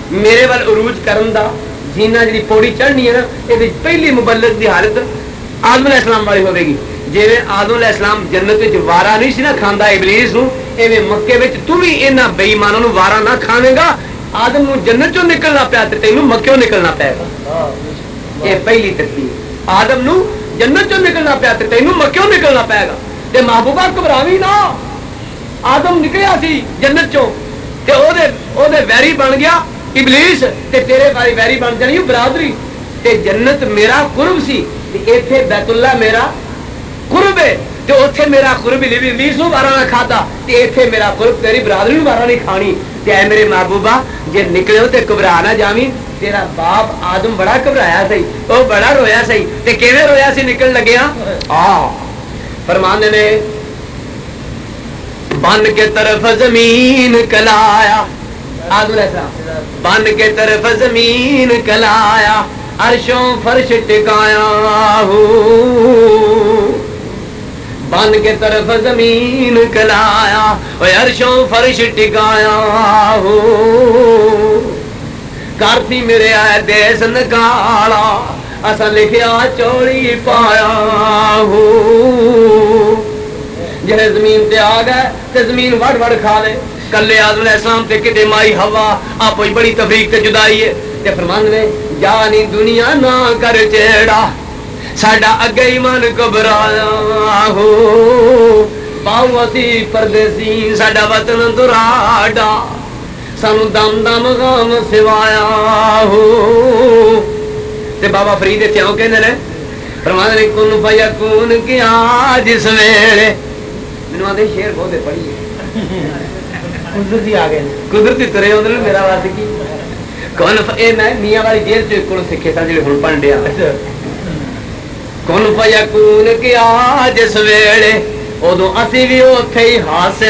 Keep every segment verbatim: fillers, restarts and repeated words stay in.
میرے وال عروج کرن دا جینا جی پوڑی چڑھنی ہے نا یہ پہلی مبلغ دی حالت آدم علیہ السلام والی ہوے گی. جی آدم علیہ السلام جنت وچ وارا نہیں سی نا کھاندا ابلیس نو ایویں مکے وچ تو بھی انہاں بے ایماناں نو وارا نہ کھاویں گا. آدم نو جنت چوں نکلنا پیا تے تینوں مکیوں نکلنا پے گا. یہ پہلی ترتیب. آدم نو جنت چوں نکلنا پیا تے تینوں مکیوں نکلنا پے گا. تے محبوبہ گھبراوی نہ. آدم نکلیا سی جنت چوں تے او دے او دے ویری بن گیا ابلیس تے تیرے والی ویری بن جانی برادری. تے جنت میرا قرب سی تے ایتھے بیت اللہ میرا قرب ہے تے اوتھے میرا قرب ابلیس نو وارا نہ کھادا تے ایتھے میرا قرب تیری برادری نو وارا نہیں کھانی. تے اے میرے محبوبہ جے نکلے تے گھبرا نہ جاویں. تیرا باپ آدم بڑا گھبرایا سی او بڑا رویا سی تے کیویں رویا سی نکل لگیا. آ فرماندے نے بن کے طرف زمین کلایا آدم علیہ السلام بن کے طرف زمین کلایا عرشوں فرش ٹکایا ہو. بن کے طرف زمین کلایا عرشوں فرش ٹکایا ہو. کرتی میرے آئے دیس نکالا اسا لکھیا چوڑی پایا ہو. جہے زمین تے آ گئے تے زمین وڑ وڑ کھا لے. کلے آدم علیہ السلام تے کتے مائی ہوا آپ بڑی تفریق تے جدائی ہے. تے فرمان نے جانی دنیا نہ کر چیڑا ساڈا اگے ایمان گھبرایا ہو. باو اسی پردیسی ساڈا وطن دراڈا سانو دم دم غم سوایا ہو. تے بابا فرید اتنے آؤ کہ فرمان نے کن فیکون کیا جس ویلے مینو آدھے شیر بہت پڑھی قدرتی آ گئے قدرتی ترے ہوندے نے میرا واسطے کی کون اے میں میاں والی جیل چ کول سکھے سا جڑے ہن پڑھ ڈیا. کن فیکون کیا جس ویلے ادو اسی بھی اوتھے ہی ہاسے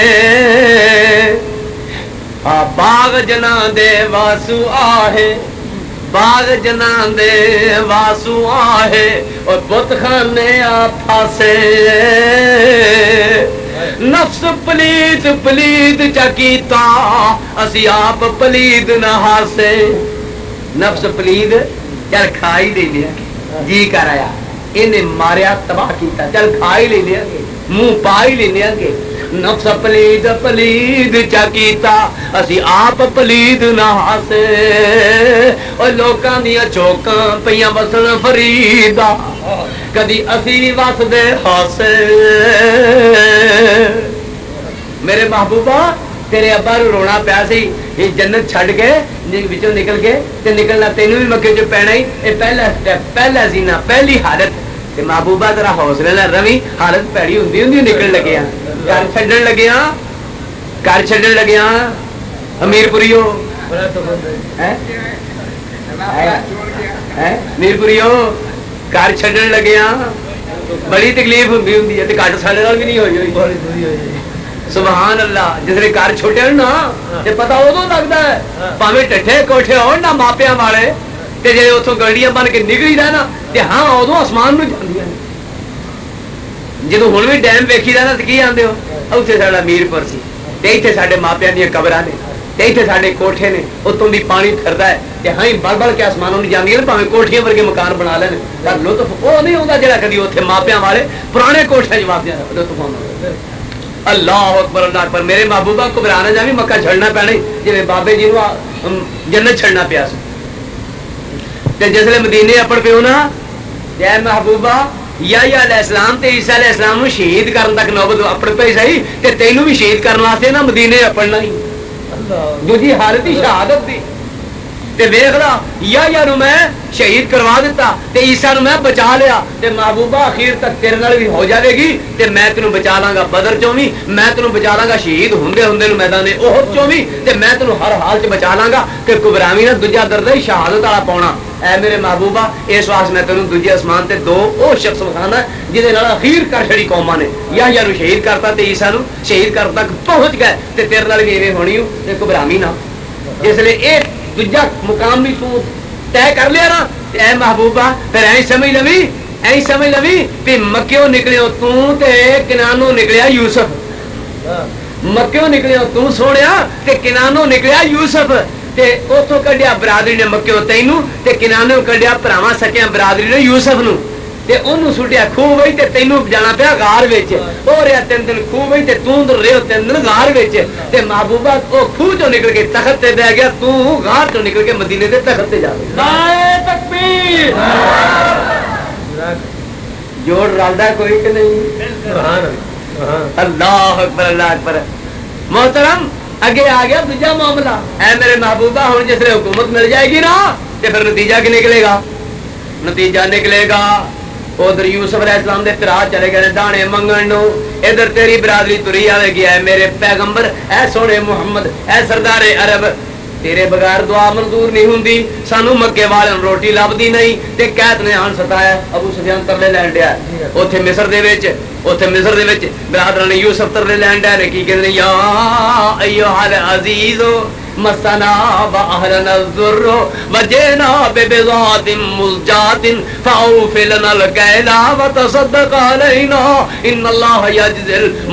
آ باغ جنا دے واسو آہے باغ جنا دے واسو آہے اور بت خانے آ پھاسے. نفس پلید پلید چکیتا اسی آپ پلید نہ ہاسے. نفس پلید چل کھائی لے لیا جی کر آیا انہیں ماریا تباہ کیتا چل کھائی لے لیا منہ پائی لے لیا گے. نفس پلید پلید چکیتا اسی آپ پلید نہ ہاسے اور لوکاں دیا چوکاں پیاں وسن فریدا کدی اسی وس دے ہاسے. میرے محبوبہ تیرے ابا نو رونا پیا سی یہ جنت چھڈ کے وچوں نکل کے تے نکلنا تینوں بھی مکے چ پینا ہی. یہ پہلا سٹیپ پہلا زینا پہلی حالت. تے محبوبہ ذرا حوصلے نال روی حالت پیڑی ہوندی ہوندی نکل لگیا گھر چھڈن لگیا گھر چھڈن لگیا امیر پوریو امیر پوریو گھر چھڈن لگیا بڑی تکلیف ہوندی ہوندی ہے تے گھٹ ساڈے نال بھی نہیں ہوئی ہوئی. سبحان اللہ جسے گھر چھوٹے نا تے پتہ ادو لگتا ہے پاویں ٹھٹھے کوٹھے ہون نا ماپیاں والے تے جے اتوں گڑیاں بن کے نکلی دا نا تے ہاں ادو آسمان نو جاندیاں جدو ہن بھی ڈیم ویکھی دا نا تے کی آندے ہو اوتھے ساڈا میرپور سی تے ایتھے ساڈے ماپیاں دیاں قبراں نے تے ایتھے ساڈے کوٹھے نے اتوں دی پانی پھردا ہے تے ہاں بڑھ بڑھ کے آسمانوں نو جاندیاں پاویں کوٹھیاں ورگے مکان بنا لین پر لطف او نہیں ہوندا جڑا کدی اوتھے ماپیاں والے پرانے کوٹھے جواب دیا لطف ہوندا. اللہ اکبر اللہ اکبر. میرے محبوبہ گھبرانا جاوی مکہ چھڑنا پینا جی بابے جی نو جنت چھڑنا پیا تے جسلے مدینے اپڑ پیو نا اے محبوبہ یا یا علیہ السلام تے عیسیٰ علیہ السلام نو شہید کرن تک نوبت اپڑ پئی صحیح تے تینوں بھی شہید کرن واسطے نا مدینے اپڑنا ہی دوجی حالت ہی شہادت دی. تے ویکھ لا یا یا نو میں شہید کروا دیتا تے عیسیٰ نو میں بچا لیا تے محبوبہ اخیر تک تیرے نال بھی ہو جاوے گی تے میں تینوں بچا لاں گا بدر چوں بھی میں تینوں بچا لاں گا شہید ہوندے ہوندے نو میدان احد چوں بھی تے میں تینوں ہر حال چ بچا لاں گا تے گھبراویں نہ دوجا درد ہے شہادت والا پاؤنا. اے میرے محبوبہ اس واسطے میں تینوں دوجے آسمان تے دو او شخص وکھانا جہدے نال اخیر کر چھڑی قوماں نے یا یا نو شہید کرتا تے عیسیٰ نو شہید کر تک پہنچ گئے تے تیرے نال بھی ایویں ہونی تے گھبراویں نہ. اس لیے اے دوجا مقام بھی تو طے کر لیا نا اے محبوبہ پھر ایਂ سمجھ لوی ایں سمجھ لوی بھی مکیوں نکلے تو تے کنانوں نکلیا یوسف مکیوں نکلے تو سوڑیا تے کنانوں نکلیا یوسف تے اتوں کڈیا برادری نے مکیوں تینوں تے کنانے کڈیا بھراواں سکیاں برادری نے یوسف نو تے انہوں سٹیا خوہ وہی تے تینوں جانا پیا غار وچ او رہیا تین دن خوہ وہی تے توں رہے تین دن غار وچ تے محبوبہ او خوہ چوں نکل کے تخت تے بیٹھ گیا تو غار چوں نکل کے مدینے دے تخت تے جا گیا نعرہ تکبیر جوڑ رلدا کوئی کہ نہیں سبحان اللہ اکبر اللہ اکبر محترم اگے آ گیا دوجا معاملہ اے میرے محبوبہ ہن جس نے حکومت مل جائے گی نا تے پھر نتیجہ کی نکلے گا نتیجہ نکلے گا ادھر یوسف علیہ السلام دے پھرا چلے گئے دانے منگن نو ادھر تیری برادری تری آئے گی اے میرے پیغمبر اے سونے محمد اے سردار عرب تیرے بغیر دعا منظور نہیں ہوندی سانو مکے والے روٹی لبدی نہیں تے قید نے آن ستایا ابو سفیان ترلے لین ڈیا اوتھے مصر دے وچ اوتھے مصر دے وچ برادر نے یوسف ترلے لین ڈیا نے کی کہندے یا ایھا العزیز مسنا واهلنا الضر وجئنا ببضاعة مزجاة فأوف لنا الكيل وتصدق علينا إن الله يجزي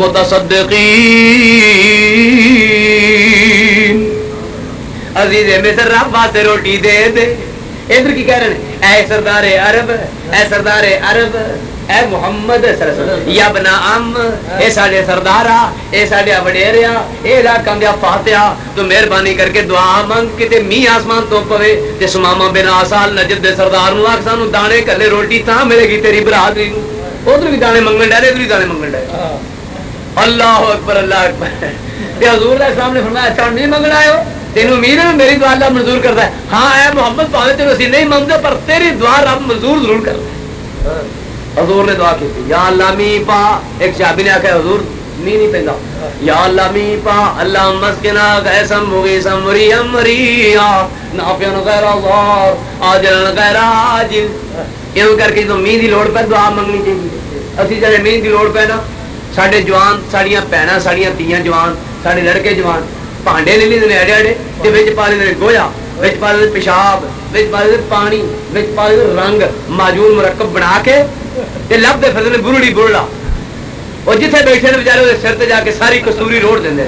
المتصدقين عزیز مصر رب واسطے روٹی دے دے ادھر کی کہہ رہے ہیں اے سردار عرب اے سردار عرب اے محمد صلی اللہ علیہ وسلم یا ابن ام اے ساڈے سردارا اے ساڈے وڈیریا اے علاقہ دے فاتحہ تو مہربانی کر کے دعا مانگ کے تے می آسمان تو پوے تے سماما بن اسال نجد دے سردار نو آکھ سانو دانے کلے روٹی تاں ملے گی تیری برادری نو ادھر بھی دانے منگن ڈے ادھر بھی دانے منگن ڈے اللہ اکبر اللہ اکبر تے حضور علیہ السلام نے فرمایا اچھا نہیں منگنا آئے ہو تین امید ہے میری دعا اللہ منظور کرتا ہے ہاں اے محمد پاوے تینوں اسی نہیں منگتے پر تیری دعا رب منظور ضرور کرتا ہے حضور نے دعا کی یا اللہ می پا ایک صحابی نے آکھا حضور می نہیں پہندا یا اللہ می پا اللہ مسکنا غیثم مغیثم مریم مریا نافعن غیر اللہ عاجل غیر عاجل یوں کر کے تو می دی لوڑ پہ دعا منگنی چاہیے اسی جڑے می دی لوڑ پہ نا ساڈے جوان ساڈیاں بہناں ساڈیاں تیاں جوان ساڈے لڑکے جوان پانڈے لے لیندے نے اڑے اڑے تے وچ پا لیندے نے گویا وچ پا لیندے پیشاب وچ پا لیندے پانی وچ پا لیندے رنگ معجون مرکب بنا کے تے لب دے پھردے نے برڑی برڑا او جتھے بیٹھے نے بیچارے دے سر تے جا کے ساری کسوری روڑ دیندے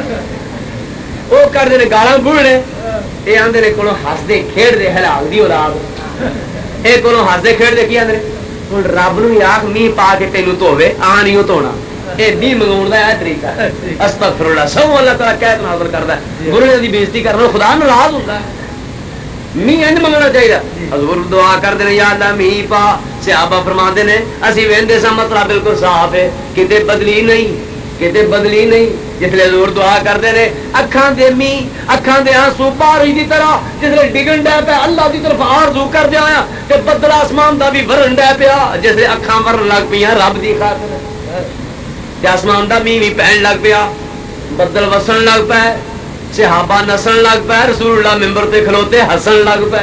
او کردے نے گالاں بھڑنے اے آندے نے کولوں ہسدے کھیڈدے حلال دی اولاد اے کولوں ہسدے کھیڈدے کی آندے ہن رب نو آکھ می پا کے تینوں دھووے آ نہیں دھونا اے دی منگاون دا اے طریقہ استغفر اللہ سو اللہ تعالی کہت نازل کردا ہے گرو دی بےزتی کرنا خدا ناراض ہوندا ہے می انج منگنا چاہیے حضور دعا کر دے یا اللہ می پا صحابہ فرماندے نے اسی ویندے سا مطلب بالکل صاف ہے کتے بدلی نہیں کتے بدلی نہیں جسلے حضور دعا کردے نے اکھاں دے می اکھاں دے آنسو بارش دی طرح جسلے ڈگن ڈے پیا اللہ دی طرف آرزو کر دے آیا کہ بدل آسمان دا بھی ورن ڈے پیا جسے اکھاں ورن لگ پیاں رب دی خاطر آسمان دا می بھی پہن لگ پیا بدل وسن لگ پے صحابہ نسن لگ پے رسول اللہ ممبر تے کھلوتے ہسن لگ پے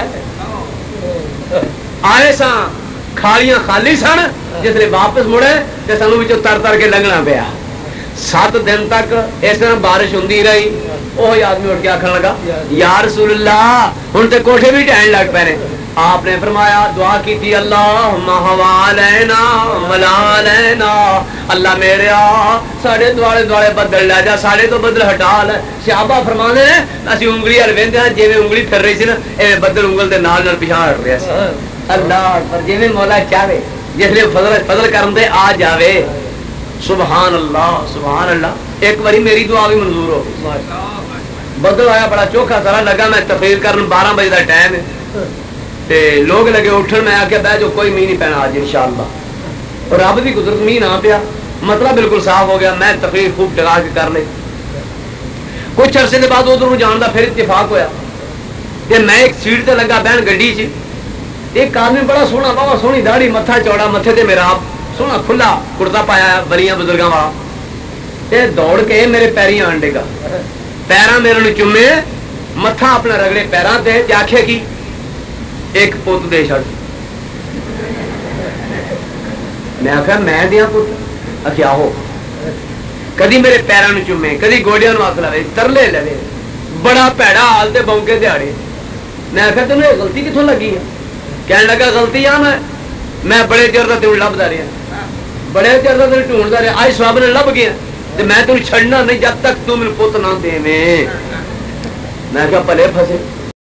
آئے سا کھالیاں خالی سن جسے واپس مڑے تے سانو وچوں تر تر کے لنگنا پیا سات دن تک اس طرح بارش ہوندی رہی وہی آدمی اٹھ کے آکھن لگا یا رسول اللہ ہن تے کوٹھے بھی ٹہن لگ پے نے آپ نے فرمایا دعا کی تھی اللہم ہوا لینا ملا لینا اللہ میرے آ ساڑھے دوارے دوارے بدل لے جا ساڑھے تو بدل ہٹا لے صحابہ فرمانے ہیں اسی انگلی ہر ویندے ہیں جے میں انگلی پھر رہی سی نا اے بدل انگل دے نال نال پیچھے ہٹ رہا سی اللہ پر جے میں مولا چاہے جس لئے فضل فضل کرن دے آ جاوے سبحان اللہ سبحان اللہ ایک باری میری دعا بھی منظور ہو بدل آیا بڑا چوکھا سارا لگا میں تقریر کرن بارہ بجے دا ٹائم ہے تے لوگ لگے اٹھن میں آکے بہ جو کوئی می نہیں پینا آج انشاءاللہ اور رب دی قدرت می نہ پیا مطلب بالکل صاف ہو گیا میں تقریر خوب ٹکا کے کر لے کچھ عرصے کے بعد ادھر جان دا پھر اتفاق ہویا تے میں ایک سیٹ تے لگا بہن گڈی چ ایک آدمی بڑا سونا بابا سونی داڑھی متھا چوڑا متھے تے میرا سونا کھلا کرتا پایا بلیاں بزرگاں والا تے دوڑ کے میرے پیری آن ڈے گا پیراں میرے نو چومے متھا اپنا رگڑے پیراں تے تے آکھے کی ایک پوت دے چھڑ میں آخیا میں دیا پوت آخیا ہو کدی میرے پیروں نے چومے کدی گوڈیاں نو ہاتھ لاوے ترلے لے بڑا پیڑا حال تے بونکے دیہڑے میں آخیا تینوں یہ غلطی کتوں لگی ہے کہنے لگا غلطی آ میں میں بڑے چر کا تینوں لبدا رہا بڑے چر کا تینوں ڈھونڈتا رہا آج سواب نے لب گیا تے میں تینوں چھڑنا نہیں جب تک تو میرے پوت نہ دے میں کہا پلے پھسے